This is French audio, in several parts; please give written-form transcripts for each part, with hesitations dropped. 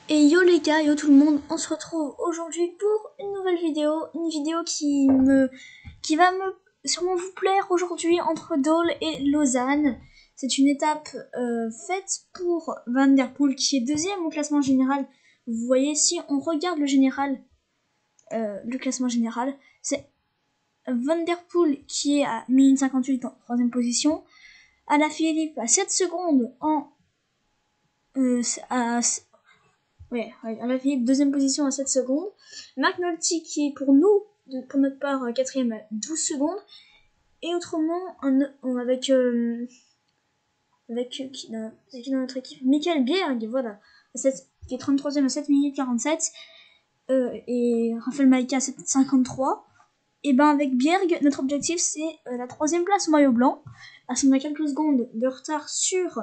Et yo les gars, yo tout le monde, on se retrouve aujourd'hui pour une nouvelle vidéo, qui va me sûrement vous plaire aujourd'hui entre Dole et Lausanne. C'est une étape faite pour Van der Poel qui est deuxième au classement général. Vous voyez, si on regarde le classement général, c'est Van der Poel qui est à 1 minute 58 en troisième position, Alaphilippe à 7 secondes Alaphilippe deuxième position à 7 secondes, McNulty qui est pour nous, pour notre part, quatrième à 12 secondes, et autrement, qui dans notre équipe, Michael Bjerg, voilà, qui est 33ème à 7 minutes 47, et Raphaël Maïka à 7,53. Et ben avec Bjerg, notre objectif c'est la troisième place au maillot blanc, parce qu'on a quelques secondes de retard sur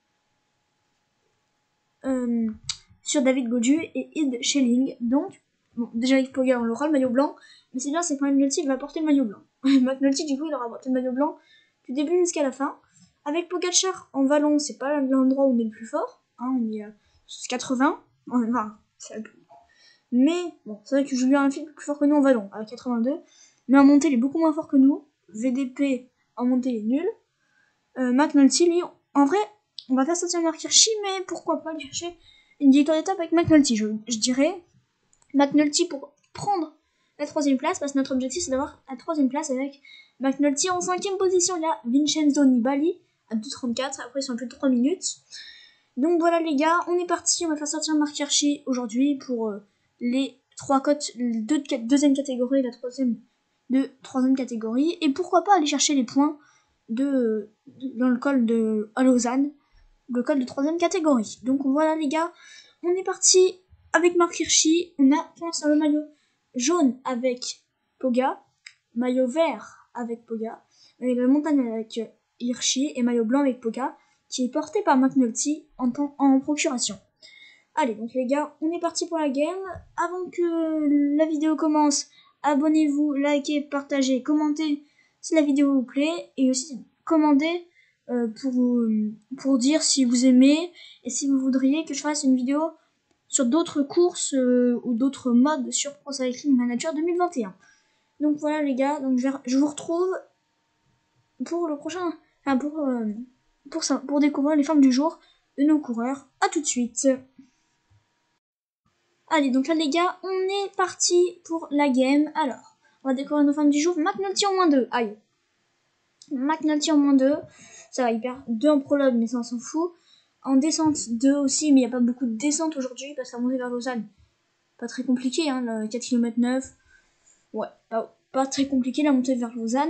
David Gaudu et Id Schelling. Donc, bon, déjà avec Pogacar on aura le maillot blanc, mais c'est bien, c'est que McNulty va porter le maillot blanc. McNulty du coup il aura porté le maillot blanc du début jusqu'à la fin. Avec Pogacar en vallon, c'est pas l'endroit où on est le plus fort, hein, on est à 80, enfin, c'est mais bon, c'est vrai que Julien Alaphilippe est plus fort que nous en vallon, à 82, mais en montée il est beaucoup moins fort que nous. VDP en montée il est nul. McNulty, lui, en vrai, on va faire sortir Mark Hirschi, mais pourquoi pas aller chercher une victoire d'étape avec McNulty. Je dirais McNulty pour prendre la troisième place, parce que notre objectif c'est d'avoir la troisième place avec McNulty en cinquième position. Il y a Vincenzo Nibali à 2,34, après ils sont à plus de 3 minutes. Donc voilà les gars, on est parti, on va faire sortir Mark Hirschi aujourd'hui pour les trois cotes, deuxième catégorie et la troisième catégorie, et pourquoi pas aller chercher les points dans le col de à Lausanne, le col de troisième catégorie. Donc voilà les gars, on est parti avec Mark Hirschi. On a pour l'instant le maillot jaune avec Poga, maillot vert avec Poga, et la montagne avec Hirschi, et maillot blanc avec Poga, qui est porté par McNulty en procuration. Allez, donc les gars, on est parti pour la game. Avant que la vidéo commence, abonnez-vous, likez, partagez, commentez si la vidéo vous plaît, et aussi commandez pour dire si vous aimez et si vous voudriez que je fasse une vidéo sur d'autres courses ou d'autres modes sur Pro Cycling Manager 2021. Donc voilà les gars, donc je vous retrouve pour le prochain, pour découvrir les formes du jour de nos coureurs. À tout de suite. Allez, donc là les gars, on est parti pour la game. Alors, on va découvrir nos formes du jour. McNulty en -2. Aïe. McNulty en -2. Ça va, il perd 2 en prologue, mais ça on s'en fout. En descente 2 aussi, mais il n'y a pas beaucoup de descente aujourd'hui parce qu'à monter vers Lausanne, pas très compliqué, hein, le 4 km 9. Ouais, pas très compliqué la montée vers Lausanne.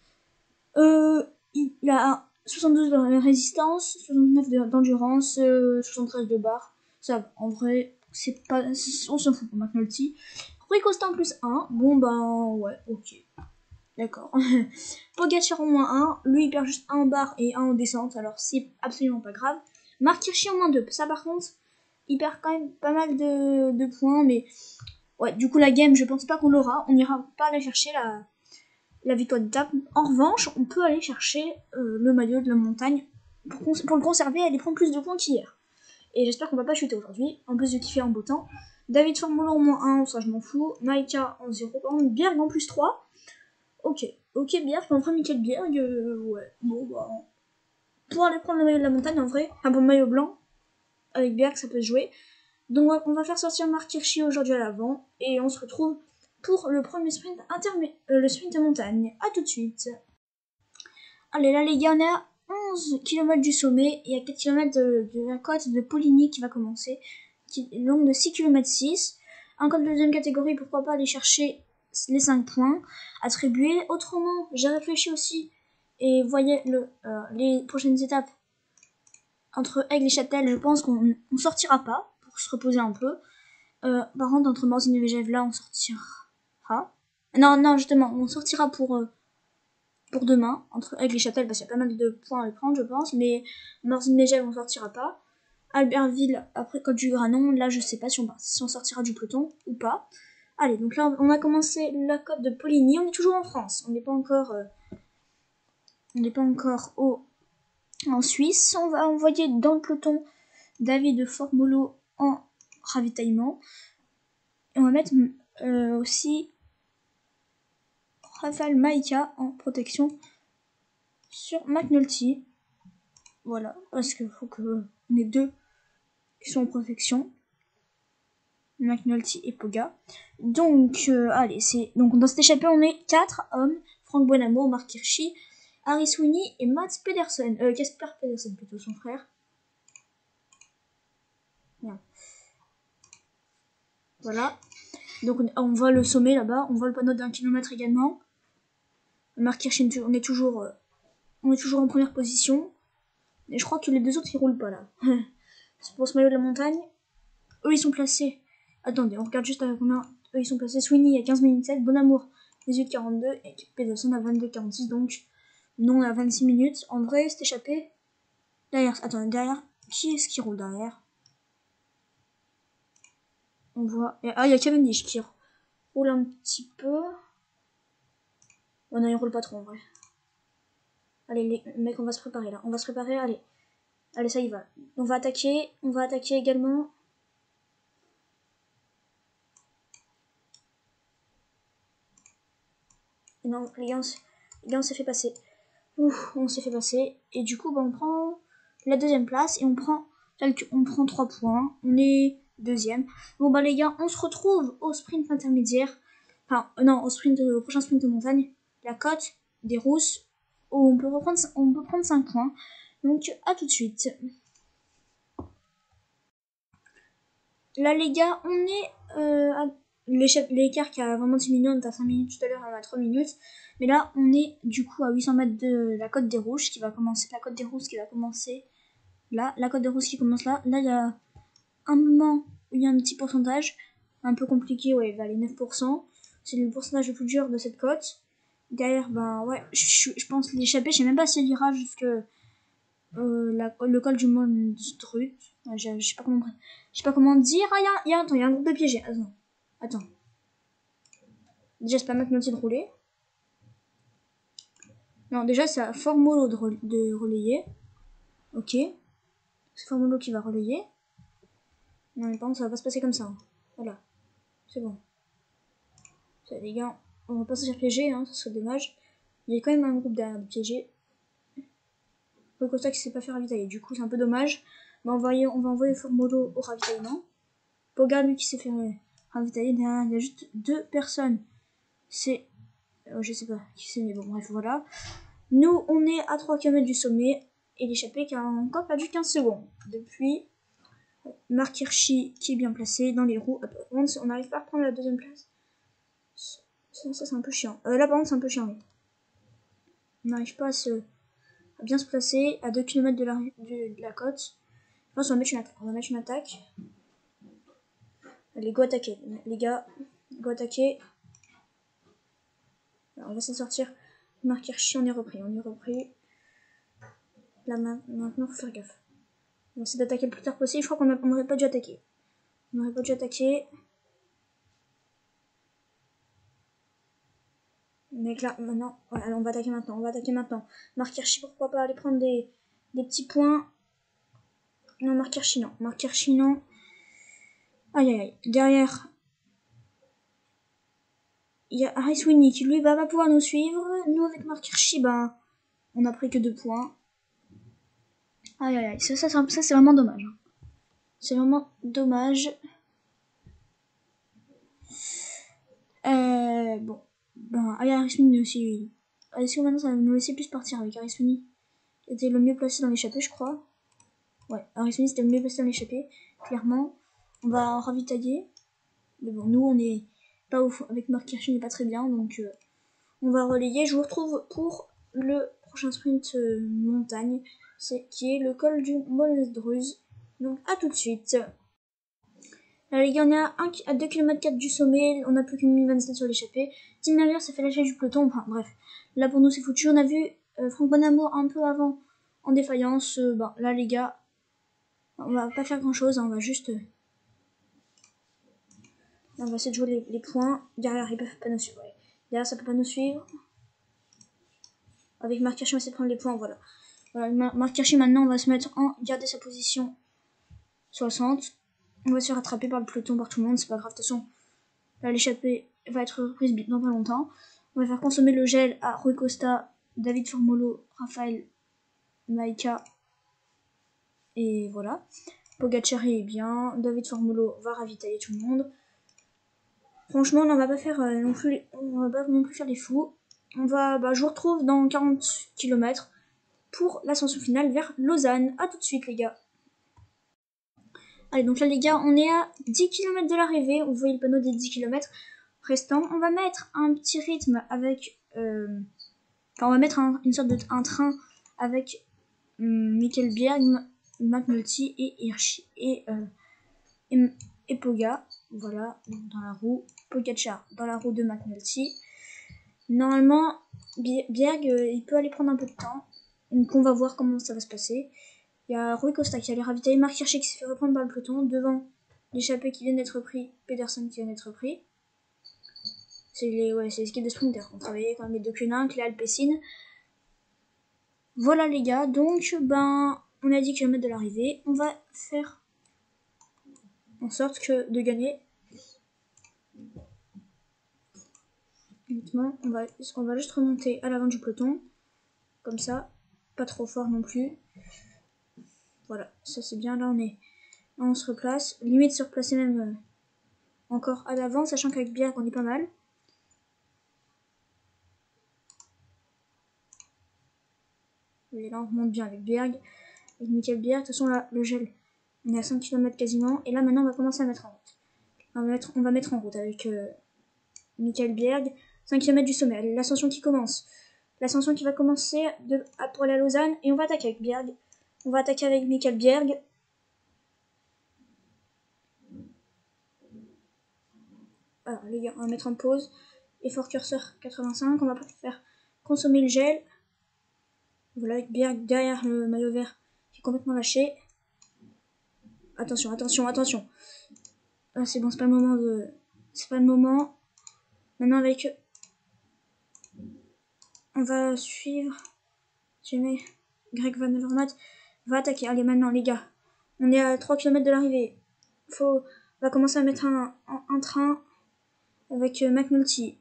Il a 72 de résistance, 69 d'endurance, 73 de barre. Ça va, en vrai, on s'en fout pour McNulty. Rui Costa en +1, bon ben, ouais, ok. D'accord. Pogacar en -1, lui il perd juste 1 en barre et 1 en descente, alors c'est absolument pas grave. Mark Hirschi en -2, ça par contre, il perd quand même pas mal de points, mais ouais, du coup la game, je pense pas qu'on l'aura, on n'ira pas aller chercher la victoire d'étape. En revanche, on peut aller chercher le maillot de la montagne pour le conserver et aller prendre plus de points qu'hier. Et j'espère qu'on va pas chuter aujourd'hui, en plus de kiffer en beau temps. David Formolo en -1, ça je m'en fous. Maïka en 0, Bjerg en +3. Ok, Bjerg, enfin Michael Bjerg, ouais, bon bah... Pour aller prendre le maillot de la montagne, en vrai, un bon maillot blanc, avec Bjerg, ça peut se jouer. Donc on va faire sortir Mark Hirschi aujourd'hui à l'avant, et on se retrouve pour le premier sprint le sprint de montagne. A tout de suite. Allez, là les gars, on est à 11 km du sommet, il y a 4 km de la côte de Poligny qui va commencer, qui est longue de 6 km 6. Encore de deuxième catégorie, pourquoi pas aller chercher les 5 points attribués. Autrement, j'ai réfléchi aussi, et voyez les prochaines étapes entre Aigle et Châtel, je pense qu'on sortira pas, pour se reposer un peu. Par contre, entre Morzine et Megève, là, on sortira. Non, justement, on sortira pour demain, entre Aigle et Châtel, parce qu'il y a pas mal de points à prendre, je pense, mais Morzine et Megève, on sortira pas. Albertville, après Côte du Granon, là, je sais pas si on sortira du peloton ou pas. Allez, donc là, on a commencé la côte de Poligny, on est toujours en France, on n'est pas encore en Suisse. On va envoyer dans le peloton David Formolo en ravitaillement. Et on va mettre aussi Raphaël Maïka en protection sur McNulty. Voilà, parce qu'il faut qu'on ait 2 qui sont en protection. McNulty et Poga. Donc, allez, donc dans cette échappée, on est 4 hommes. Frank Bonamour, Mark Hirschi, Harry Sweeney et Mats Pedersen. Casper Pedersen, plutôt, son frère. Bien. Voilà. Donc, on voit le sommet là-bas. On voit le panneau d'1 km également. Mark Hirschi, on est toujours en première position. Et je crois que les 2 autres, ils roulent pas là. C'est pour ce maillot de la montagne. Eux, ils sont placés. Attendez, on regarde juste avec combien. Eux, ils sont placés. Sweeney à 15 minutes 7, Bonamour 18,42 et Pedersen à 22,46. Donc, nous, on a 26 minutes. En vrai, c'est échappé. Derrière, attendez, derrière, qui est-ce qui roule derrière? On voit. Ah, il y a Cavendish qui roule un petit peu. Oh non, il roule pas trop en vrai. Allez, les mecs, on va se préparer là. On va se préparer, allez. Allez, ça y va. On va attaquer également. Et non, les gars, on s'est fait passer. On s'est fait passer. Et du coup, bah, on prend la 2e place et on prend 3 points. On est 2e. Bon, bah, les gars, on se retrouve au sprint intermédiaire. Enfin, non, au prochain sprint de montagne. La côte des Rousses. Où on peut prendre 5 points. Donc, à tout de suite. Là, les gars, on est à l'écart qui a vraiment 10 minutes, on était à 5 minutes tout à l'heure, on a 3 minutes. Mais là, on est du coup à 800 mètres de la côte des Rouges qui va commencer. La côte des Rouges qui va commencer là. La côte des Rouges qui commence là. Là, il y a un moment où il y a un petit pourcentage. Un peu compliqué, ouais, il va aller 9%. C'est le pourcentage le plus dur de cette côte. Derrière, ben ouais, je pense l'échapper. Je sais même pas si elle ira jusque le col du Monstrut. Je sais pas comment dire. Ah, il y a un groupe de piégés. Attends. Déjà, c'est pas McNulty de rouler. Non, déjà, c'est à Formolo de relayer. Ok. C'est Formolo qui va relayer. Non, mais par contre, ça va pas se passer comme ça. Hein. Voilà. C'est bon. Ça, les gars, on va pas se faire piéger, hein, ça serait dommage. Il y a quand même un groupe derrière de piégés. Le Costa qui s'est pas fait ravitailler. Du coup, c'est un peu dommage. Mais on va envoyer Formolo au ravitaillement. Poga, lui, qui s'est fait ravitailler. Derrière, il y a juste 2 personnes. C'est. Je sais pas qui c'est, mais bon, bref, voilà. Nous, on est à 3 km du sommet. Et l'échappée qui a encore perdu 15 secondes. Depuis Mark Hirschi qui est bien placé dans les roues. On n'arrive pas à prendre la 2e place. Ça c'est un peu chiant. Là, par contre, c'est un peu chiant, oui. On n'arrive pas à bien se placer à 2 km de la côte. Je pense qu'on va mettre une attaque. Allez, go attaquer. Les gars, go attaquer. Alors, on va s'en sortir. Mark Hirschi, on est repris. Là, maintenant, faut faire gaffe. On va essayer d'attaquer le plus tard possible. Je crois qu'on n'aurait pas dû attaquer. Mais là, maintenant, ouais, alors on va attaquer maintenant. Mark Hirschi, pourquoi pas aller prendre des petits points. Non, Mark Hirschi, non. Aïe. Derrière, il y a Harry Sweeney qui, lui, va pouvoir nous suivre. Nous, avec Mark Hirschi, ben, on a pris que 2 points. Aïe. Ça, c'est vraiment dommage. Hein. C'est vraiment dommage. Bon. Ben, Harry Sweeney aussi. Est-ce que maintenant, ça va nous laisser plus partir avec Harry Sweeney? Qui était le mieux placé dans l'échappée, je crois. Ouais, Harry Sweeney, c'était le mieux placé dans l'échappée. Clairement. On va ravitailler. Mais bon, nous, on est pas ouf. Avec Mark Hirschi, on n'est pas très bien. Donc, on va relayer. Je vous retrouve pour le prochain sprint montagne. Qui est le col du Molsdruz. Donc, à tout de suite. Là, les gars, on est à 2 km 4 du sommet. On n'a plus qu'une minute 27 sur l'échappée. Tim Merlier s'est fait lâcher du peloton. Enfin, bref. Là, pour nous, c'est foutu. On a vu Frank Bonamour un peu avant en défaillance. Là, les gars, on va pas faire grand chose. On va juste. On va essayer de jouer les points. Derrière, ils peuvent pas nous suivre. Ouais. Derrière, ça peut pas nous suivre. Avec Mark Hirschi, on va essayer de prendre les points. Voilà. Mark Hirschi, maintenant, on va se mettre en garder sa position 60. On va se faire attraper par le peloton, par tout le monde, c'est pas grave. De toute façon, là, l'échappée va être reprise dans pas longtemps. On va faire consommer le gel à Rui Costa, David Formolo, Raphaël, Maïka. Et voilà. Pogacar est bien. David Formolo va ravitailler tout le monde. Franchement, on va pas faire non plus, on va pas non plus faire les fous. Je vous retrouve dans 40 km pour l'ascension finale vers Lausanne. A tout de suite, les gars. Allez, donc là, les gars, on est à 10 km de l'arrivée. Vous voyez le panneau des 10 km restants. On va mettre un petit rythme avec... on va mettre une sorte de train avec Mikkel Bjerg, McNulty et Hirschi et Poga. Voilà, dans la roue. Pogacar dans la roue de McNulty. Normalement, Bjerg, il peut aller prendre un peu de temps. Donc on va voir comment ça va se passer. Il y a Rui Costa qui allait ravitailler, Marc Hirschi qui s'est fait reprendre par le peloton. Devant, l'échappée qui vient d'être pris, Pedersen qui vient d'être pris. C'est les équipes de sprinters. On travaillait quand même les deux Koenig, les Alpecin. Voilà les gars, donc on a 10 km de l'arrivée. On va faire en sorte de gagner. Honnêtement, on va juste remonter à l'avant du peloton. Comme ça, pas trop fort non plus. Voilà, ça c'est bien, là on se replace. Limite se replacer même encore à l'avant, sachant qu'avec Bjerg on est pas mal. Et là on remonte bien avec Bjerg, avec Mikkel Bjerg. De toute façon là, le gel, on est à 5 km quasiment. Et là maintenant on va commencer à mettre en route. On va mettre en route avec Mikkel Bjerg. 5 km du sommet, l'ascension qui commence. L'ascension qui va commencer pour aller à Lausanne. Et on va attaquer avec Bjerg. On va attaquer avec Mikkel Bjerg. Alors les gars, on va mettre en pause. Effort curseur 85. On va pas faire consommer le gel. Voilà, avec Bjerg derrière le maillot vert qui est complètement lâché. Attention, attention, attention. Ah, c'est bon, c'est pas le moment de... C'est pas le moment. Maintenant avec... On va suivre... Jamais Greg Van Avermaet va attaquer. Allez, maintenant les gars. On est à 3 km de l'arrivée. On va commencer à mettre un train avec McNulty.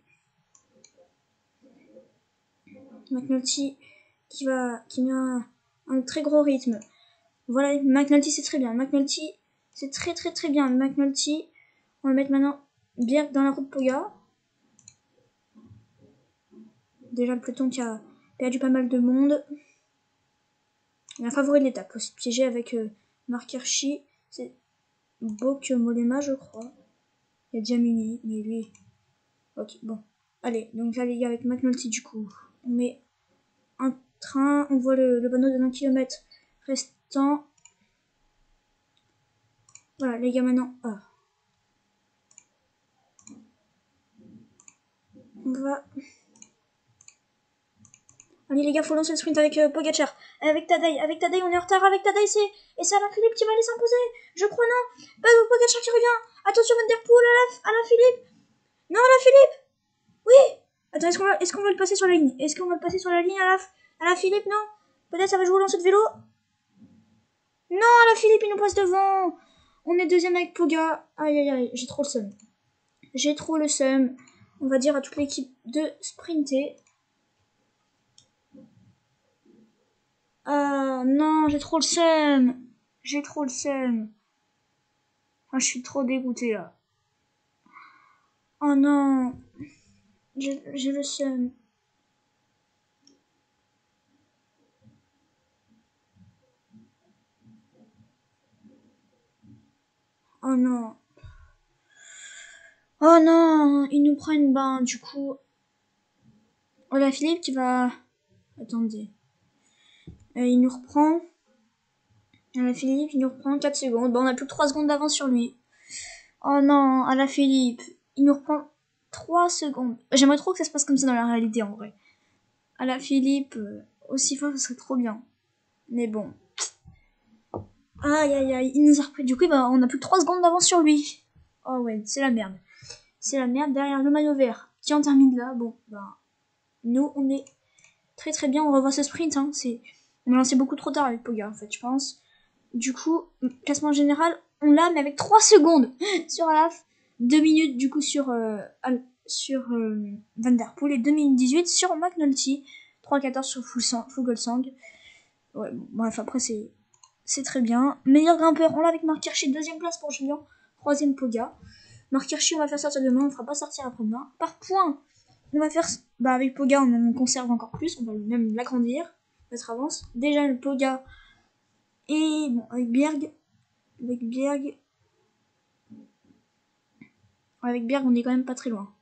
McNulty qui met un très gros rythme. Voilà, McNulty c'est très bien. McNulty c'est très très très bien. McNulty, on va mettre maintenant bien dans la roue de Poga. Déjà le peloton qui a perdu pas mal de monde. Il y a un favori de l'étape aussi piégé avec Marc Hirschi. C'est Bok Mollema je crois. Il y a Djamini, mais lui... Ok, bon. Allez, donc là les gars avec McNulty du coup. On met un train, on voit le panneau de 1 km restant. Voilà les gars maintenant. On va... Allez les gars, faut lancer le sprint avec Pogacar. Avec Tadej, on est en retard avec Tadej et c'est Alain Philippe qui va aller s'imposer. Je crois non. Pogacar qui revient. Attention Van Der Poel, Alain Philippe. Non Alain Philippe. Oui. Attends, est-ce qu'on va le passer sur la ligne? Est-ce qu'on va le passer sur la ligne Alain Philippe? Non. Peut-être ça va jouer au lancer de vélo. Non, Alain Philippe il nous passe devant. On est deuxième avec Poga. Aïe aïe aïe, j'ai trop le seum. J'ai trop le seum. On va dire à toute l'équipe de sprinter. Non, j'ai trop le seum. J'ai trop le seum. Ah, je suis trop dégoûtée là. Oh non. J'ai le seum. Oh non. Oh non. Ils nous prennent du coup. Oh la Philippe qui va... Attendez. Il nous reprend. Philippe, il nous reprend 4 secondes. On a plus que 3 secondes d'avance sur lui. Oh non, Philippe. Il nous reprend 3 secondes. J'aimerais trop que ça se passe comme ça dans la réalité en vrai. Philippe, aussi fort, ce serait trop bien. Mais bon. Aïe aïe aïe, il nous a repris. Du coup, on a plus que 3 secondes d'avance sur lui. Oh ouais, c'est la merde. C'est la merde derrière le maillot vert. Qui en termine là? Bon, nous, on est très très bien. On revoit ce sprint. On a lancé beaucoup trop tard avec Poga, en fait, je pense. Du coup, classement général, on l'a, mais avec 3 secondes sur Olaf, 2 minutes du coup sur Van Der Poel et 2 minutes 18 sur McNulty, 3-14 sur Fuglsang. Ouais, bon, bref, après c'est très bien. Meilleur grimpeur, on l'a avec Marc Hirschi, 2ème place pour Julien, 3ème Poga. Marc Hirschi, on va faire sortir demain, on ne fera pas sortir après-demain. Par point, on va faire, avec Poga, on conserve encore plus, on va même l'agrandir, notre avance. Déjà le Poga, et bon, avec Bjerg, on est quand même pas très loin.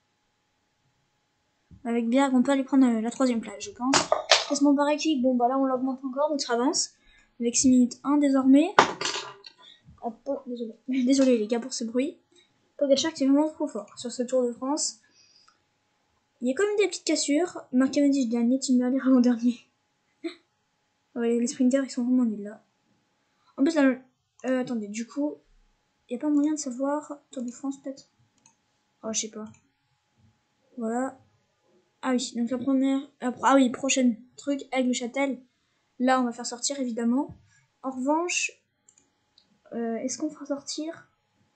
Avec Bjerg, on peut aller prendre la 3ème place, je pense. Classement par équipe, bon bah là on l'augmente encore, notre avance. Avec 6 minutes 1 désormais. Oh, désolé les gars pour ce bruit. Pogačar qui est vraiment trop fort sur ce Tour de France. Il y a quand même des petites cassures. Marc Cavendish dernier, Tim Merlier avant-dernier. Ouais, les sprinters ils sont vraiment nuls là. En plus là, attendez, du coup, il n'y a pas moyen de savoir Tour de France peut-être. Oh, je sais pas. Voilà. Ah oui, donc la première... ah oui, prochaine truc, Aigle-Châtel. Là, on va faire sortir, évidemment. En revanche, est-ce qu'on fera sortir...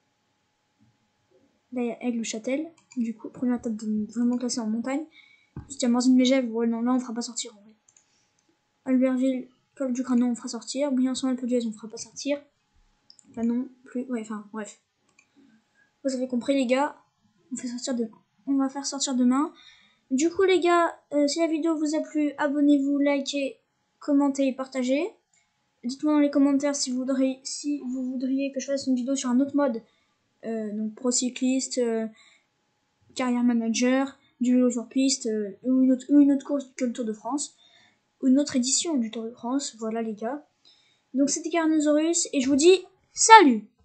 Là, il y a Aigle-Châtel. Du coup, première étape vraiment classée en montagne. Ensuite, il y a Morzine-Megève. Ouais, non, là, on fera pas sortir, en vrai. Albertville, Col du Granon, on fera sortir. Briançon-Alpe d'Huez, on fera pas sortir. Là, non, plus... Ouais, enfin, bref. Vous avez compris, les gars. On va faire sortir demain. Du coup, les gars, si la vidéo vous a plu, abonnez-vous, likez, commentez et partagez. Dites-moi dans les commentaires si vous voudriez que je fasse une vidéo sur un autre mode, donc pro cycliste, carrière manager, du vélo sur piste, ou une autre course que le Tour de France, ou une autre édition du Tour de France. Voilà les gars. Donc c'était Carnosaurus et je vous dis salut!